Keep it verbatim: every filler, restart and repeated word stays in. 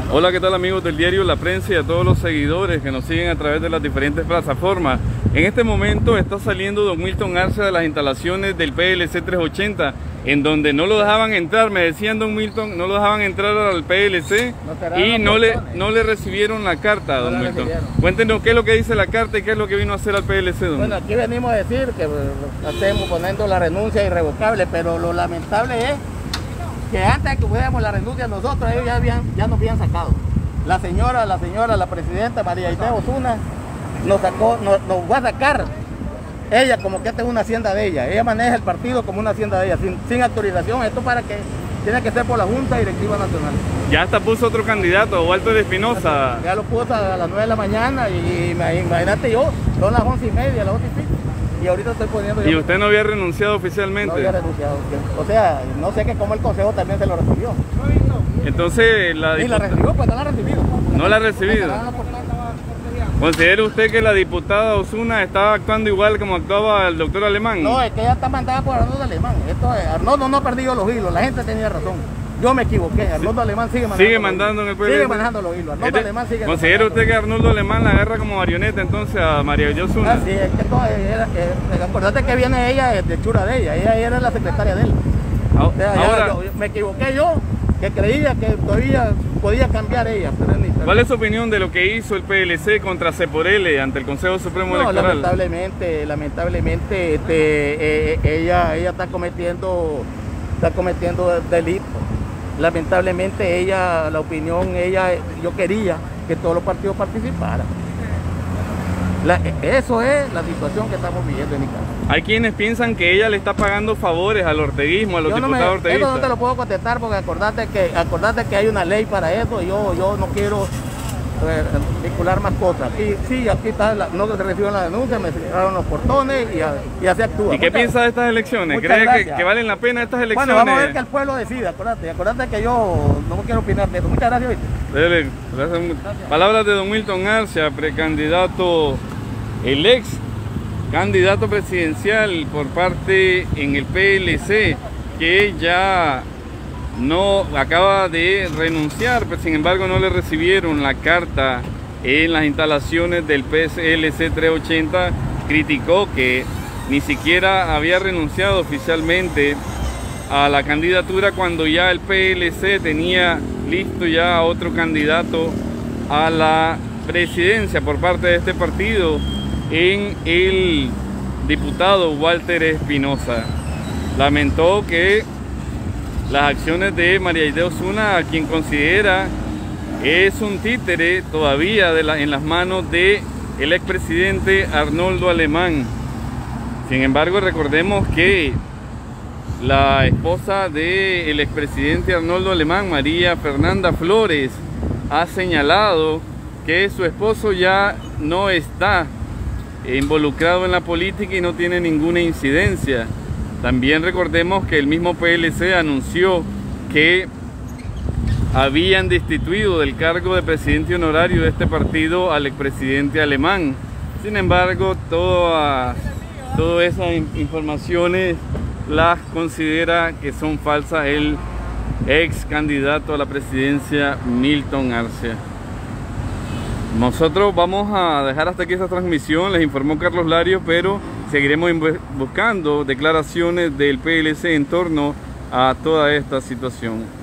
Hola, ¿qué tal amigos del diario La Prensa y a todos los seguidores que nos siguen a través de las diferentes plataformas? En este momento está saliendo don Milton Arce de las instalaciones del P L C trescientos ochenta, en donde no lo dejaban entrar, me decían don Milton, no lo dejaban entrar al P L C no y no le, no le recibieron la carta, no don Milton. Recibieron. Cuéntenos qué es lo que dice la carta y qué es lo que vino a hacer al P L C, don Bueno, aquí venimos a decir que estamos poniendo la renuncia irrevocable, pero lo lamentable es que antes de que pudiéramos la renuncia nosotros, ellos ya, habían, ya nos habían sacado. La señora, la señora, la presidenta María Aide Osuna nos sacó, nos, nos va a sacar ella como que esta es una hacienda de ella. Ella maneja el partido como una hacienda de ella, sin, sin autorización. Esto para que tiene que ser por la Junta Directiva Nacional. Ya hasta puso otro candidato, Walter Espinosa. Ya lo puso a las nueve de la mañana y imagínate yo, son las once y media, las once y pico. Y ahorita estoy poniendo... ¿Y usted no había renunciado oficialmente? No había renunciado. O sea, no sé que como el Consejo también se lo recibió. Entonces la... Sí, la recibió, pues no la ha recibido. ¿No la ha recibido? ¿Considera usted que la diputada Osuna estaba actuando igual como actuaba el doctor Alemán? No, es que ella está mandada por Arnoldo Alemán. Esto es, Arnoldo no ha perdido los hilos, la gente tenía razón. Yo me equivoqué, Arnoldo Alemán sigue mandando. Sigue mandando en el P L C. Sigue manejando los hilos. Arnoldo este, Alemán sigue ¿Considera usted que Arnoldo Alemán la agarra como marioneta entonces a María Aide Osuna? Ah, sí, es que todo era, eh, acordate que viene ella de chura de ella, ella era la secretaria de él. O sea, ahora, yo, me equivoqué yo, que creía que todavía podía cambiar ella. Pero ni, pero ¿Cuál es su opinión de lo que hizo el P L C contra Ceporele ante el Consejo Supremo no, Electoral? Lamentablemente, lamentablemente este, eh, ella, ella está cometiendo, está cometiendo delitos. Lamentablemente ella, la opinión, ella, yo quería que todos los partidos participaran. La, eso es la situación que estamos viviendo en Nicaragua. Hay quienes piensan que ella le está pagando favores al orteguismo, a los yo diputados no me, orteguistas. Eso no te lo puedo contestar porque acordate que, acordate que hay una ley para eso. Yo, yo no quiero eh, vincular más cosas. Y sí, aquí está, la, no se recibió la denuncia, me cerraron los portones y, a, y así actúa. ¿Y qué muchas, piensa de estas elecciones? ¿Cree que, que valen la pena estas elecciones? Bueno, vamos a ver que el pueblo decida, acordate. Acordate que yo no quiero opinar de eso. Muchas gracias. Dele, gracias. Gracias. Palabras de don Milton Arce, precandidato, el ex candidato presidencial por parte en el P L C, que ya no acaba de renunciar, pero sin embargo no le recibieron la carta en las instalaciones del P L C trescientos ochenta. Criticó que ni siquiera había renunciado oficialmente a la candidatura cuando ya el P L C tenía listo ya a otro candidato a la presidencia por parte de este partido en el diputado Walter Espinosa. Lamentó que las acciones de María Aide Osuna, a quien considera es un títere todavía de la, en las manos de el expresidente Arnoldo Alemán. Sin embargo, recordemos que la esposa del expresidente Arnoldo Alemán, María Fernanda Flores, ha señalado que su esposo ya no está involucrado en la política y no tiene ninguna incidencia. También recordemos que el mismo P L C anunció que habían destituido del cargo de presidente honorario de este partido al expresidente Alemán. Sin embargo, todas, todas esas informaciones las considera que son falsas el ex candidato a la presidencia Milton Arce. Nosotros vamos a dejar hasta aquí esta transmisión, les informó Carlos Larios, pero seguiremos buscando declaraciones del P L C en torno a toda esta situación.